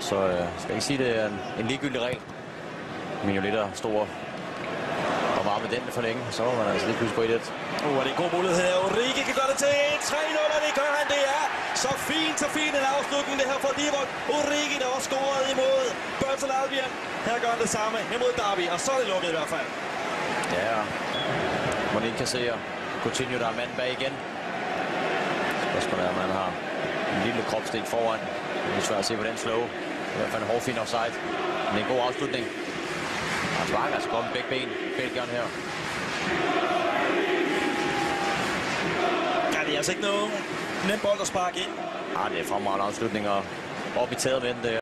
Så skal jeg ikke sige, det er en ligegyldig regel. Men jo lidt at stå og varme den for længe, så var man altså lige pludselig på 1-1. Det er en god mulighed her. Ulrike kan gøre det til 3-0, og det gør han. Det er så fin en afslutning det her for Liverpool. Ulrike, der også scoret imod Burton Albion. Her gør han det samme imod Derby, og så er det lukket i hvert fald. Ja, må ikke kassere. Coutinho, der er manden bag igen. Spørgsmålet er, at man har en lille kropsdel foran. Det er svært at se på den slow. I hvert fald en hårfin offside. Men det er en god afslutning. Han sparker altså godt med begge ben. Belgieren her. Ja, det er altså ikke nogen nem bold at sparke ind. Det er fremragende afslutninger. Op i taget med den der.